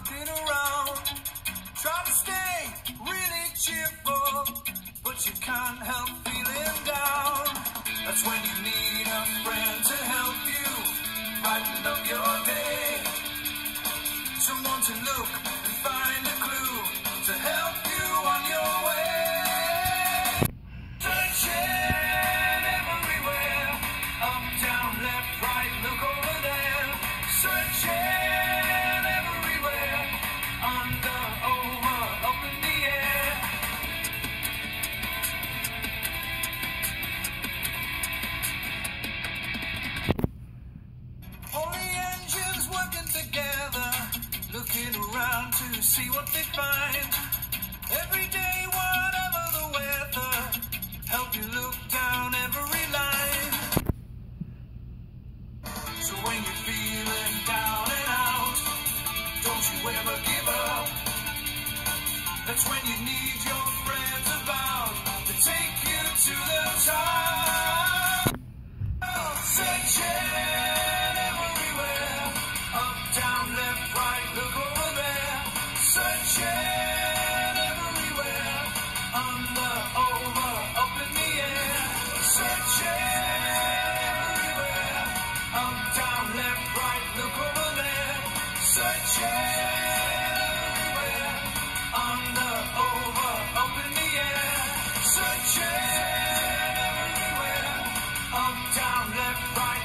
looking around. Try to stay really cheerful, but you can't help feeling down. That's when you need a friend to help you brighten up your day. Someone to look and find a clue to help you on your way. Searching everywhere, up, down, left, right, look over there. Searching everywhere, under, over, up in the air. All the engines working together, looking around to see what they find. Every day, whatever the weather, help you look down every line. So when you're feeling down and out, don't you ever give up. That's when you need your friends about to take you to the top. Searching everywhere, up, down, left, right, look over there. Searching everywhere, under, over, up in the air. Searching everywhere, up, down, left, right, look over there. Searching everywhere, under, over, up in the air. Searching everywhere, up, down, left, right.